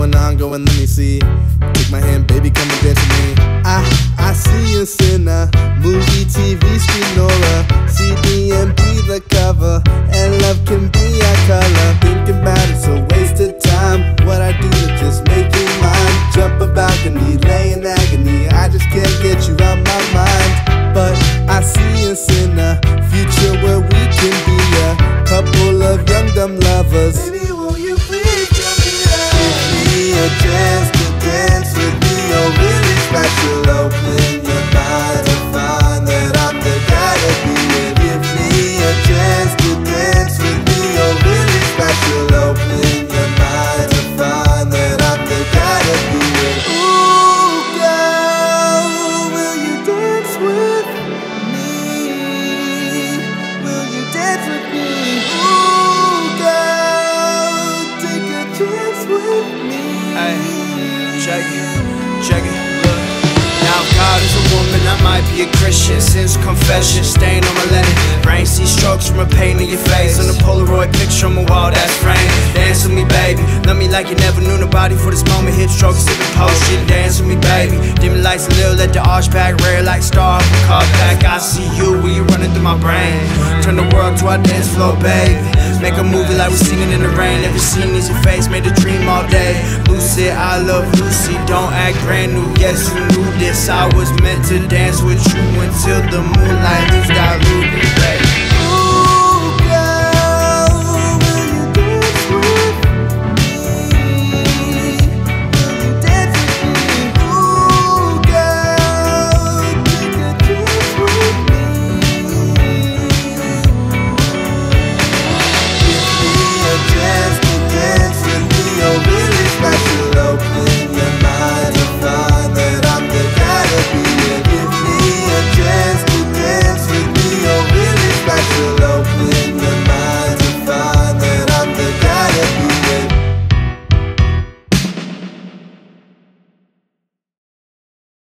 going on, go and let me see. Take my hand, baby, come and dance with me. I see us in a movie, TV, screen, or a CD and be the cover, and love can be our color. Thinking about it's a waste of time. What I do to just make you mine. Jump a balcony, lay in agony. I just can't get you out my mind. But I see us in a future where we can be a couple of young dumb lovers. Baby, will you please give me that? Give me a chance to dance with me. You're really special. Open your mind to find that I'm the guy to be with. Give me a chance to dance with me. You're really special. Open your mind to find that I'm the guy to be with. Ooh, girl, will you dance with me? Will you dance with me? Ooh, girl, take a chance with me. Hey, check it, look. Now God is a woman, I might be a Christian. Since confession, stain on my linen. Brain see strokes from a pain in your face. On a Polaroid picture on my wall, that's framed. Dance with me, baby. Love me like you never knew nobody for this moment. Hit strokes, sipping potion. Dance with me, baby. Dim lights a little, let the arch back. Rare like star, car back. I see you when you running through my brain. Turn the world to our dance floor, baby. Make a movie like we're singing in the rain. Every scene needs your face, made a dream all day. Lucid, I love Lucy. Don't act brand new, yes you knew this. I was meant to dance with you until the moonlight leaves diluted, baby.